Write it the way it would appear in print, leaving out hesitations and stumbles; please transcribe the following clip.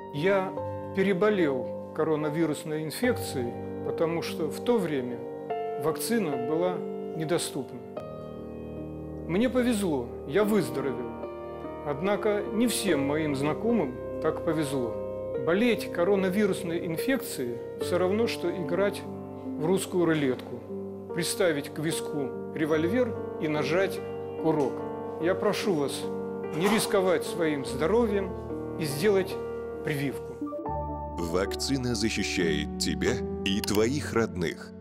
Я переболел коронавирусной инфекцией, потому что в то время вакцина была недоступна. Мне повезло, я выздоровел. Однако не всем моим знакомым так повезло. Болеть коронавирусной инфекцией все равно, что играть в русскую рулетку. Приставить к виску револьвер и нажать курок. Я прошу вас не рисковать своим здоровьем и сделать прививку. Вакцина защищает тебя и твоих родных.